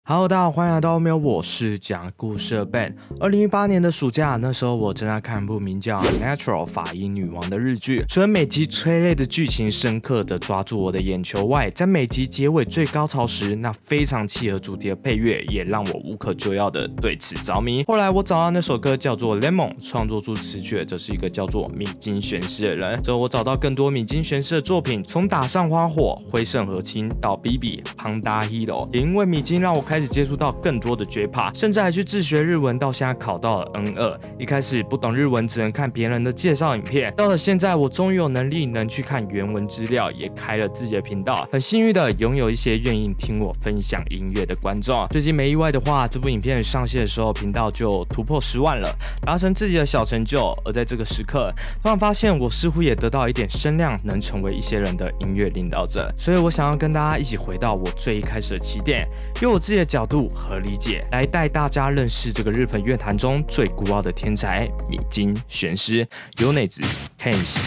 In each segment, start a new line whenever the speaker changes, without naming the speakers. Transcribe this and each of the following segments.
Hello， 大家好，欢迎来到喵，我是讲故事的 Ben。2018年的暑假，那时候我正在看部名叫《Natural 法医女王》的日剧。除了每集催泪的剧情深刻的抓住我的眼球外，在每集结尾最高潮时，那非常契合主题的配乐也让我无可救药的对此着迷。后来我找到那首歌叫做《Lemon》，创作出词曲的这是一个叫做米津玄师的人。之后我找到更多米津玄师的作品，从打上花火、灰圣和亲到 BB、Panda Hero， 也因为米津让我开始接触到更多的J-Pop， 甚至还去自学日文，到现在考到了 N2。一开始不懂日文，只能看别人的介绍影片，到了现在，我终于有能力能去看原文资料，也开了自己的频道。很幸运的拥有一些愿意听我分享音乐的观众。最近没意外的话，这部影片上线的时候，频道就突破10万了，达成自己的小成就。而在这个时刻，突然发现我似乎也得到一点声量，能成为一些人的音乐领导者。所以我想要跟大家一起回到我最一开始的起点，用我自己的角度和理解来带大家认识这个日本乐坛中最孤傲的天才米津玄师米津玄師。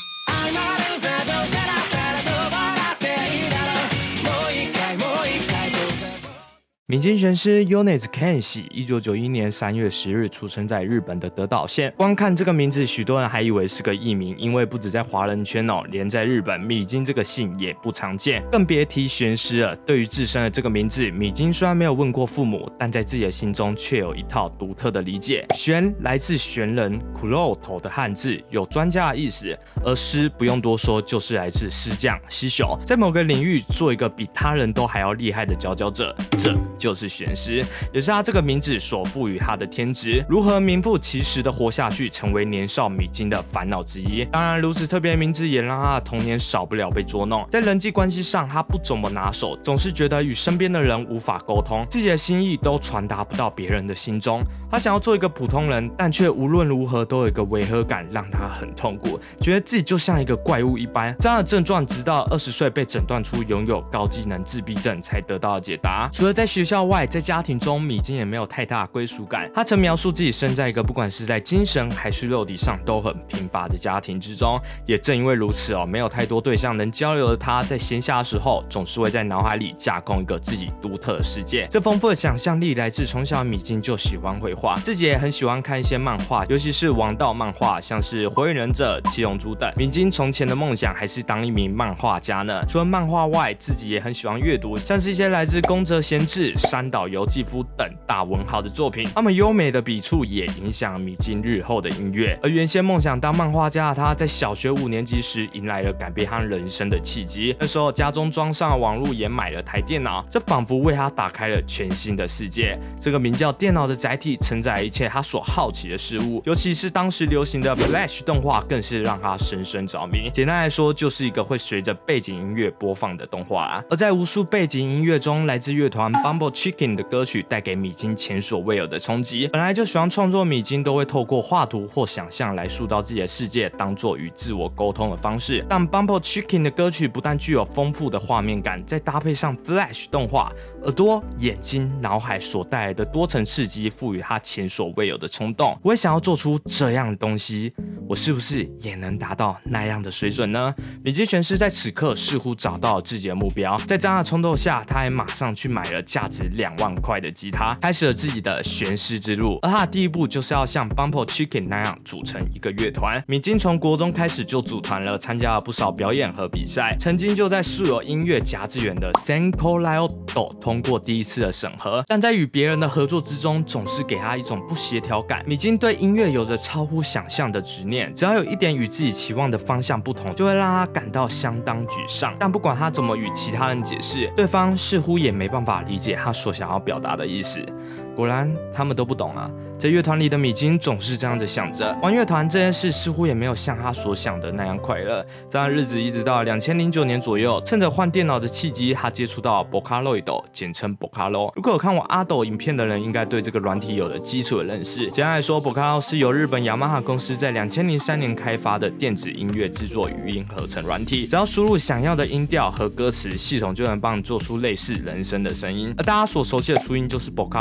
米津玄师米津玄師1991年3月10日出生在日本的德岛县。光看这个名字，许多人还以为是个艺名，因为不止在华人圈连在日本，米津这个姓也不常见，更别提玄师了。对于自身的这个名字，米津虽然没有问过父母，但在自己的心中却有一套独特的理解。玄来自玄人苦肉头的汉字，有专家的意思，而师不用多说，就是来自师匠西秀，在某个领域做一个比他人都还要厉害的佼佼者，这就是玄师，也是他这个名字所赋予他的天职。如何名副其实的活下去，成为年少米津的烦恼之一。当然，如此特别的名字也让他的童年少不了被捉弄。在人际关系上，他不怎么拿手，总是觉得与身边的人无法沟通，自己的心意都传达不到别人的心中。他想要做一个普通人，但却无论如何都有一个违和感，让他很痛苦，觉得自己就像一个怪物一般。这样的症状直到20岁被诊断出拥有高机能自闭症才得到了解答。除了在学校外，在家庭中，米津也没有太大的归属感。他曾描述自己生在一个不管是在精神还是肉体上都很贫乏的家庭之中。也正因为如此没有太多对象能交流的他，在闲暇的时候总是会在脑海里架构一个自己独特的世界。这丰富的想象力来自从小米津就喜欢绘画，自己也很喜欢看一些漫画，尤其是王道漫画，像是火影忍者、七龙珠等。米津从前的梦想还是当一名漫画家呢。除了漫画外，自己也很喜欢阅读，像是一些来自宫泽贤治、山岛由纪夫等大文豪的作品。他们优美的笔触也影响米津日后的音乐。而原先梦想当漫画家的他，在小学5年级时迎来了改变他人生的契机。那时候家中装上了网络，也买了台电脑，这仿佛为他打开了全新的世界。这个名叫电脑的载体承载一切他所好奇的事物，尤其是当时流行的 Flash 动画，更是让他深深着迷。简单来说，就是一个会随着背景音乐播放的动画啦。而在无数背景音乐中，来自乐团 Bumble Chicken 的歌曲带给米津前所未有的冲击。本来就喜欢创作米津，都会透过画图或想象来塑造自己的世界，当作与自我沟通的方式。但 Bumble Chicken 的歌曲不但具有丰富的画面感，再搭配上 Flash 动画，耳朵、眼睛、脑海所带来的多层刺激，赋予他前所未有的冲动。我也想要做出这样的东西，我是不是也能达到那样的水准呢？米津玄师在此刻似乎找到了自己的目标，在这样的冲动下，他还马上去买了价值2万块的吉他，开始了自己的玄师之路。而他的第一步就是要像 Bumble Chicken 那样组成一个乐团。米津从国中开始就组团了，参加了不少表演和比赛，曾经就在素有音乐甲子园的 Senko Lyoto 通过第一次的审核。但在与别人的合作之中，总是给他一种不协调感。米津对音乐有着超乎想象的执念，只要有一点与自己期望的方向不同，就会让他感到相当沮丧。但不管他怎么与其他人解释，对方似乎也没办法理解他所想要表达的意思。果然，他们都不懂啊。在乐团里的米津总是这样子想着，玩乐团这件事似乎也没有像他所想的那样快乐。这样日子一直到2009年左右，趁着换电脑的契机，他接触到 Vocaloid， 简称 Vocalo。如果有看我阿斗影片的人，应该对这个软体有了基础的认识。简单来说 ，Vocalo 是由日本雅马哈公司在2003年开发的电子音乐制作语音合成软体。只要输入想要的音调和歌词，系统就能帮你做出类似人声的声音。而大家所熟悉的初音就是 Vocalo 最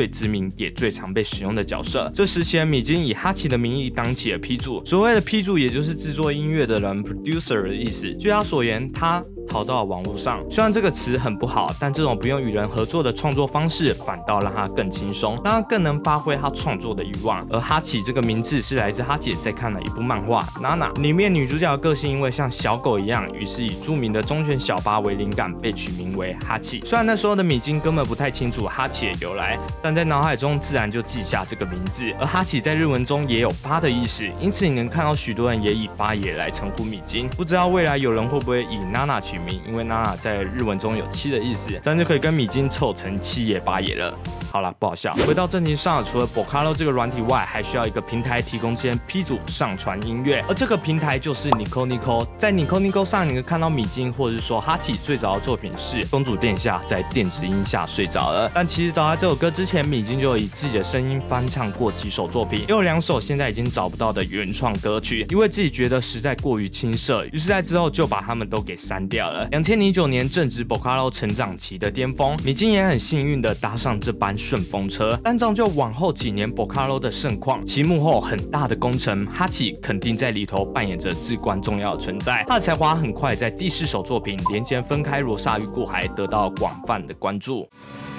最知名也最常被使用的角色。这时期的米津以哈奇的名义当起了批主，所谓的批主也就是制作音乐的人 producer 的意思。据他所言，他逃到了网络上，虽然这个词很不好，但这种不用与人合作的创作方式反倒让他更轻松，让他更能发挥他创作的欲望。而哈奇这个名字是来自哈姐在看了一部漫画《娜娜》里面女主角的个性因为像小狗一样，于是以著名的忠犬小八为灵感，被取名为哈奇。虽然那时候的米津根本不太清楚哈奇的由来，但在脑海中自然就记下这个名字。而哈奇在日文中也有八的意思，因此你能看到许多人也以八爷来称呼米津。不知道未来有人会不会以娜娜取名，因为娜娜在日文中有七的意思，这样就可以跟米津凑成七爷八爷了。好啦，不好笑。回到正题上，除了 Vocalo 这个软体外，还需要一个平台提供这些批主上传音乐，而这个平台就是 Nico Nico。在 Nico Nico 上，你可以看到米津或者是说哈奇最早的作品是《公主殿下在电子音下睡着了》，但其实早在这首歌之前，米津就有以自己的声音翻唱过几首作品，也有2首现在已经找不到的原创歌曲，因为自己觉得实在过于青涩，于是在之后就把他们都给删掉了。2009年正值 Vocalo 成长期的巅峰，米津也很幸运的搭上这班顺风车，但这就往后几年 Vocalo 的盛况，其幕后很大的功臣哈奇肯定在里头扮演着至关重要的存在。他的才华很快在第4首作品《连接分开罗刹与骨骸》得到广泛的关注。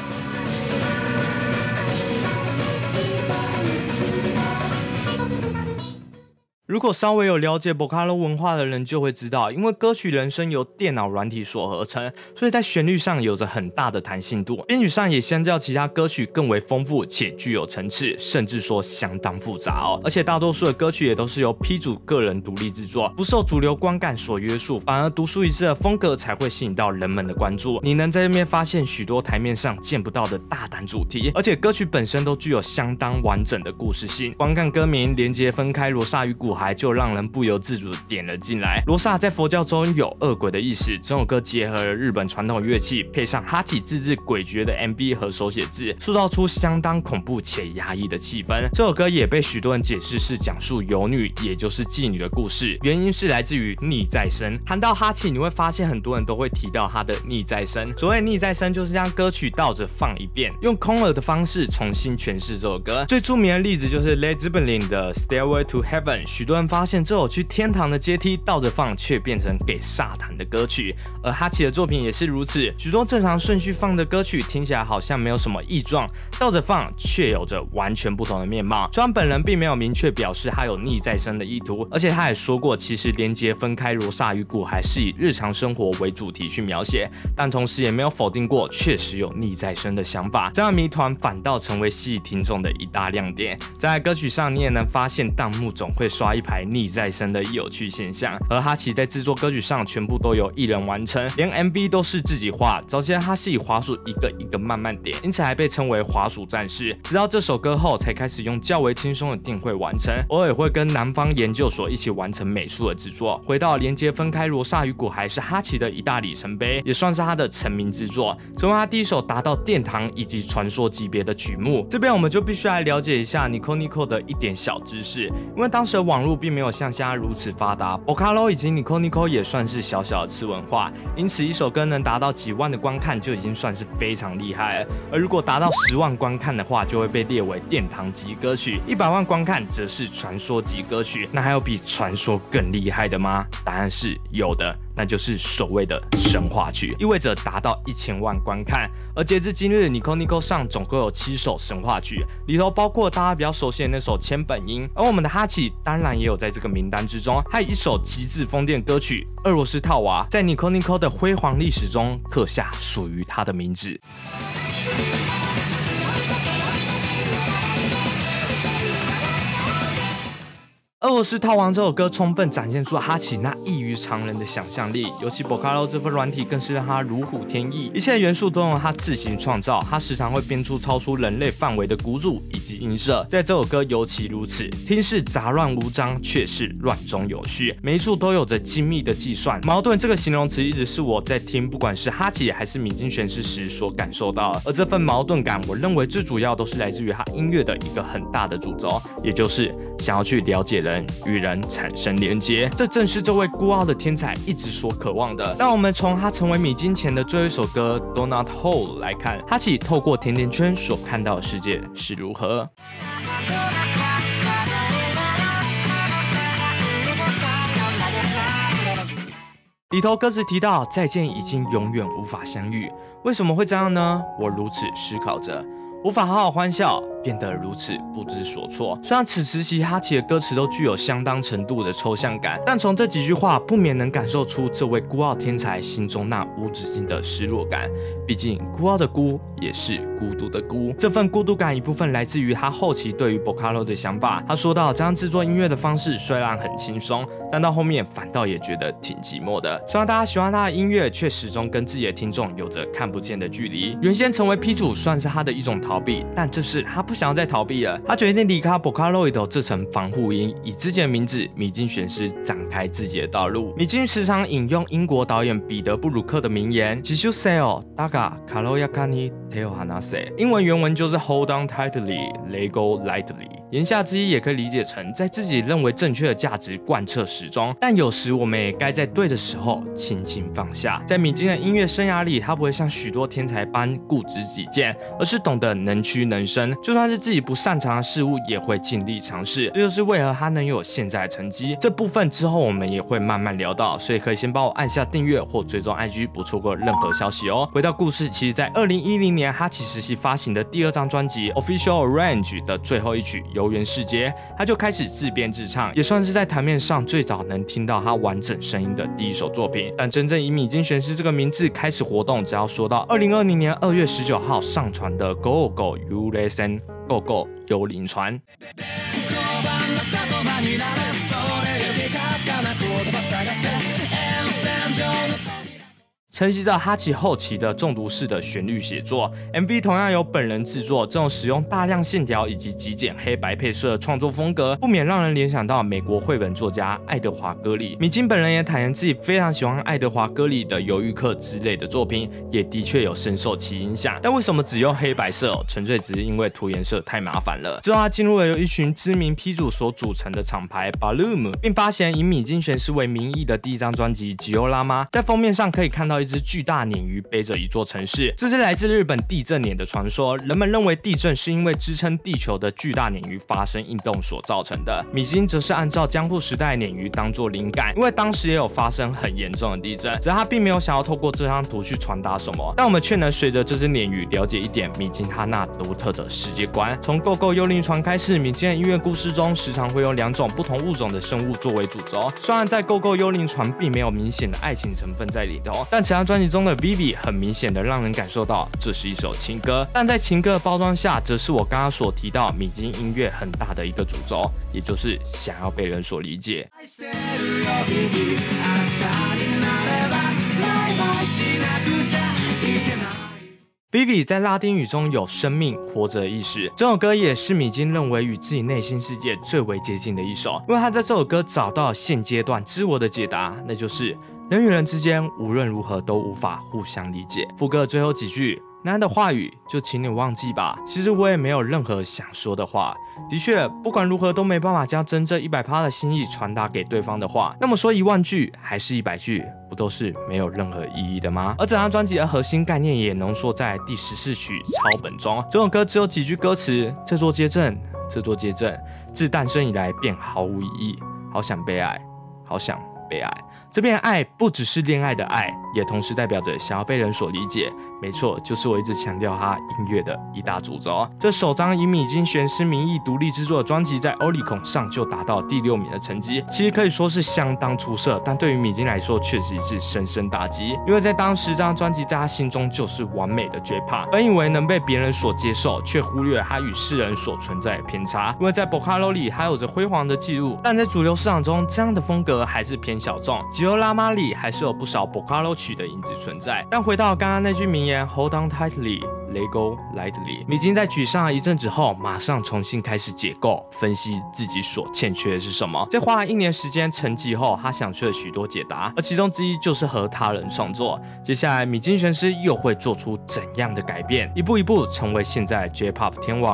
如果稍微有了解 Vocalo 文化的人就会知道，因为歌曲人声由电脑软体所合成，所以在旋律上有着很大的弹性度，编曲上也相较其他歌曲更为丰富且具有层次，甚至说相当复杂哦。而且大多数的歌曲也都是由批主个人独立制作，不受主流观感所约束，反而独树一帜的风格才会吸引到人们的关注。你能在这边发现许多台面上见不到的大胆主题，而且歌曲本身都具有相当完整的故事性。光看歌名连接分开罗刹与骨骸就让人不由自主地点了进来。罗刹在佛教中有恶鬼的意思，这首歌结合了日本传统乐器，配上哈奇自制诡谲的 MV 和手写字，塑造出相当恐怖且压抑的气氛。这首歌也被许多人解释是讲述游女，也就是妓女的故事，原因是来自于逆再生。谈到哈奇，你会发现很多人都会提到他的逆再生。所谓逆再生，就是将歌曲倒着放一遍，用空耳的方式重新诠释这首歌。最著名的例子就是 Led Zeppelin 的 Stairway to Heaven， 许多人发现这首去天堂的阶梯倒着放，却变成给撒旦的歌曲。而哈奇的作品也是如此，许多正常顺序放的歌曲听起来好像没有什么异状，倒着放却有着完全不同的面貌。虽然本人并没有明确表示他有逆再生的意图，而且他也说过，其实连接分开罗刹与骨骸是以日常生活为主题去描写，但同时也没有否定过确实有逆再生的想法。这样谜团反倒成为吸引听众的一大亮点。在歌曲上，你也能发现弹幕总会刷一排逆再生的有趣现象。而哈奇在制作歌曲上全部都由艺人完成，连 MV 都是自己画。早期他是以滑鼠一个一个慢慢点，因此还被称为滑鼠战士。直到这首歌后，才开始用较为轻松的电绘完成，偶尔会跟南方研究所一起完成美术的制作。回到连接分开罗刹与骨骸是哈奇的一大里程碑，也算是他的成名之作，成为他第一首达到殿堂以及传说级别的曲目。这边我们就必须来了解一下 Nico Nico 的一点小知识，因为当时的网络并没有像现在如此发达， Vocalo 以及 Nico Nico 也算是小小的次文化，因此一首歌能达到几万的观看就已经算是非常厉害了。而如果达到10万观看的话，就会被列为殿堂级歌曲；100万观看则是传说级歌曲。那还有比传说更厉害的吗？答案是有的，那就是所谓的神话曲，意味着达到1000万观看。而截至今日 ，Nico Nico 上总共有7首神话曲，里头包括大家比较熟悉的那首千本樱。而我们的哈奇当然也有在这个名单之中，还有一首极致疯癫歌曲《俄罗斯套娃》，在 Nico Nico 的辉煌历史中刻下属于他的名字。俄罗斯套王这首歌充分展现出哈奇那异于常人的想象力，尤其 Vocalo 这份软体更是让他如虎添翼，一切元素都用他自行创造。他时常会编出超出人类范围的鼓组以及音色，在这首歌尤其如此，听似杂乱无章，却是乱中有序，每一处都有着精密的计算。矛盾这个形容词一直是我在听不管是哈奇还是米津玄师时所感受到的，而这份矛盾感，我认为最主要都是来自于他音乐的一个很大的主轴，也就是想要去了解人，与人产生连接。这正是这位孤傲的天才一直所渴望的。让我们从他成为米津前的最后一首歌《Donut Hole》来看，哈奇透过甜甜圈所看到的世界是如何。里头歌词提到再见已经永远无法相遇，为什么会这样呢？我如此思考着，无法好好欢笑，变得如此不知所措。虽然此时期哈奇的歌词都具有相当程度的抽象感，但从这几句话不免能感受出这位孤傲天才心中那无止境的失落感。毕竟孤傲的孤也是孤独的孤，这份孤独感一部分来自于他后期对于 Vocalo 的想法。他说到，这样制作音乐的方式虽然很轻松，但到后面反倒也觉得挺寂寞的。虽然大家喜欢他的音乐，却始终跟自己的听众有着看不见的距离。原先成为 P 主算是他的一种逃避，但这次他不想要再逃避了，他决定离开 Vocaloid 这层防护衣，以自己的名字米津玄师展开自己的道路。米津时常引用英国导演彼得布鲁克的名言 "Jisoo seo daga karoyakani teo hanase"， 英文原文就是 "Hold on tightly, let go lightly"。言下之意也可以理解成在自己认为正确的价值贯彻始终，但有时我们也该在对的时候轻轻放下。在米津的音乐生涯里，他不会像许多天才般固执己见，而是懂得能屈能伸，就算是自己不擅长的事物，也会尽力尝试。这就是为何他能有现在的成绩。这部分之后我们也会慢慢聊到，所以可以先帮我按下订阅或追踪 IG， 不错过任何消息哦。回到故事，其实在2010年哈奇时期发行的第2张专辑 Official Arrange 的最后一曲游园世界，他就开始自编自唱，也算是在台面上最早能听到他完整声音的第一首作品。但真正以米津玄师这个名字开始活动，只要说到2020年2月19号上传的 Go Go You Listen Go Go 幽灵船。承袭着哈奇后期的中毒式的旋律写作 ，MV 同样由本人制作。这种使用大量线条以及极简黑白配色的创作风格，不免让人联想到美国绘本作家爱德华·戈里。米津本人也坦言自己非常喜欢爱德华·戈里的《鱿鱼课》之类的作品，也的确有深受其影响。但为什么只用黑白色？纯粹只是因为涂颜色太麻烦了。之后他进入了由一群知名 P 主所组成的厂牌 Balloon， 并发行以米津玄师为名义的第1张专辑《吉欧拉妈》。在封面上可以看到一只巨大鲶鱼背着一座城市，这是来自日本地震鲶的传说。人们认为地震是因为支撑地球的巨大鲶鱼发生运动所造成的。米津则是按照江户时代鲶鱼当作灵感，因为当时也有发生很严重的地震，只是他并没有想要透过这张图去传达什么。但我们却能随着这只鲶鱼了解一点米津他那独特的世界观。从 Go Go 幽灵船开始，米津的音乐故事中时常会用2种不同物种的生物作为主轴。虽然在 Go Go 幽灵船并没有明显的爱情成分在里头，但其他专辑中的 Vivi 很明显的让人感受到这是一首情歌。但在情歌的包装下，则是我刚刚所提到米津音乐很大的一个主轴，也就是想要被人所理解。Vivi 在拉丁语中有生命、活着的意思。这首歌也是米津认为与自己内心世界最为接近的一首，因为他在这首歌找到现阶段自我的解答，那就是人与人之间无论如何都无法互相理解。副歌的最后几句，那样的话语就请你忘记吧。其实我也没有任何想说的话。的确，不管如何都没办法将真正100%的心意传达给对方的话，那么说10000句还是100句，不都是没有任何意义的吗？而整张专辑的核心概念也浓缩在第14曲抄本中。这首歌只有几句歌词：这座街镇，这座街镇，自诞生以来便毫无意义，好想被爱，好想被爱。这边的爱不只是恋爱的爱，也同时代表着想要被人所理解。没错，就是我一直强调他音乐的一大主轴。这首张以米津玄师名义独立制作的专辑，在 Oricon 上就达到第6名的成绩，其实可以说是相当出色。但对于米津来说，确实是深深打击，因为在当时这张专辑在他心中就是完美的J-Pop，本以为能被别人所接受，却忽略他与世人所存在的偏差。因为在 Vocalo 里还有着辉煌的记录，但在主流市场中，这样的风格还是偏小众。吉欧拉妈里还是有不少 Vocalo 曲的影子存在。但回到刚刚那句名言 Hold on tightly, let go lightly， 米津在沮丧了一阵子后，马上重新开始解构，分析自己所欠缺的是什么。在花了1年时间沉寂后，他想出了许多解答，而其中之一就是和他人创作。接下来，米津玄师又会做出怎样的改变，一步一步成为现在 J-Pop 天王？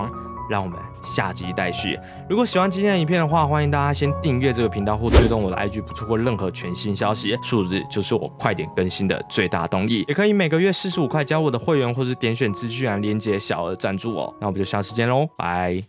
让我们下集待续。如果喜欢今天的影片的话，欢迎大家先订阅这个频道或追踪我的 IG， 不错过任何全新消息。数日就是我快点更新的最大动力，也可以每个月45块加我的会员，或是点选资讯栏连结小额赞助哦。那我们就下次见喽，拜。